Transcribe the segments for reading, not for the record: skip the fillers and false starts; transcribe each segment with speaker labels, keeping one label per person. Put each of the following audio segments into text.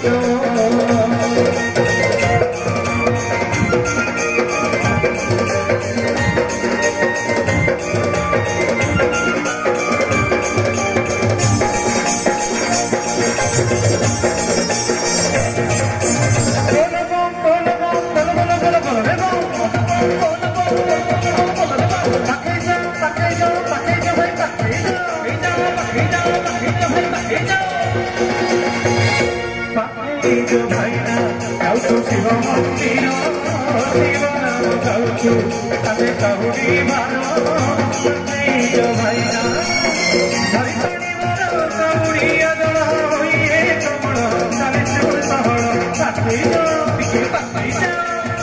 Speaker 1: शिव मंदिर शिव नाम गाउछु ताते काहुडी मारो भाइना हरि पानी मारो काहुडी अदळ होइए कमळ चाले चोर सहळ पाथै जो पिके पाथै जा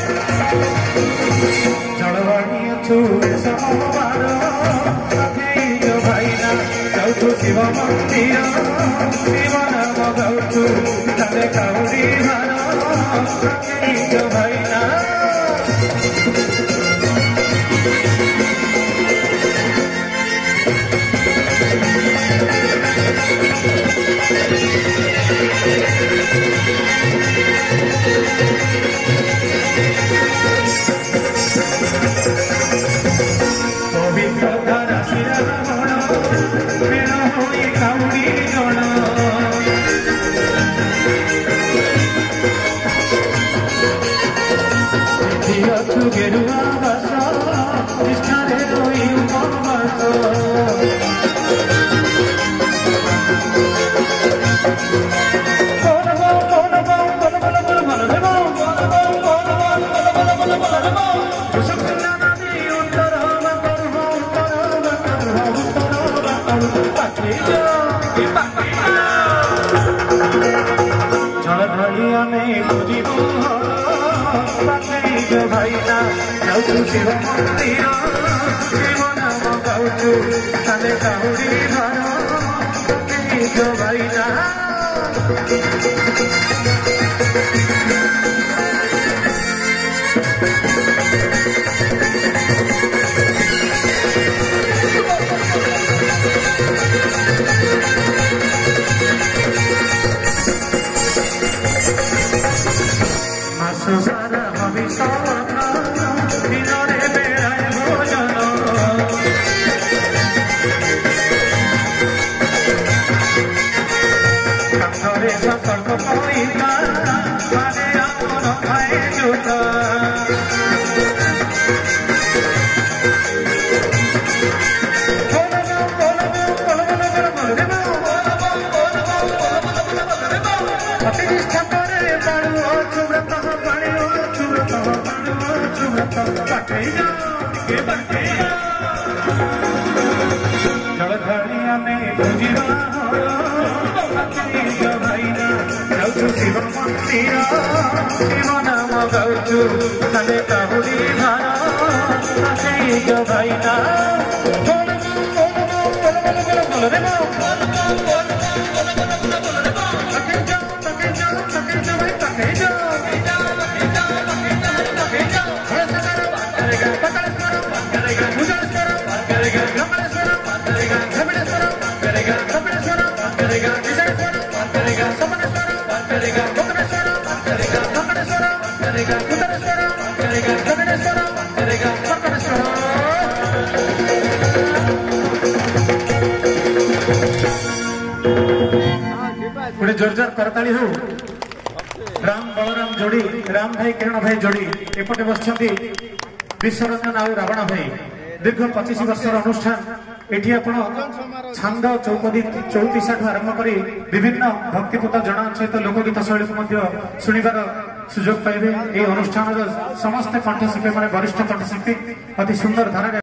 Speaker 1: जळवाणी छु समवार ताते जो भाइना गाउछु शिव मंदिर शिव नाम गाउछु ताते काहुडी मारो जो भाइना पवित्र धारा शिरा गण मेण होई काउडी गण गेरुआ बस निष्ठारे रोई उपवास जल ढलिया में बुझी भाइना गाउछु शिव मंदिर शिव नाम गाउछु ताले काहुडी मारो जो भाइना मासु सारा भविष्य जलधरिया में बुझिबा भाइना गाउछु शिव मंदिर शिव नाम गाउछु ताले काहुडी मारो भाइना गोटे जोरदार करताली हो राम बलराम जोड़ी राम भाई किरण भाई जोड़ी एपटे बस विश्वरंजन आउ रावण भाई दीर्घ 25 वर्षर अनुष्ठान एठी आपण छंद चौपदी चौतीसा आरंभ कर विभिन्न भक्तिपूत जन सहित लोकगीत शैली को शुणिबार सुजोग पाइबे। ये अनुष्ठान समस्त कंठशिल्पी माने वरिष्ठ कंठशिल्पी अति सुंदर धारा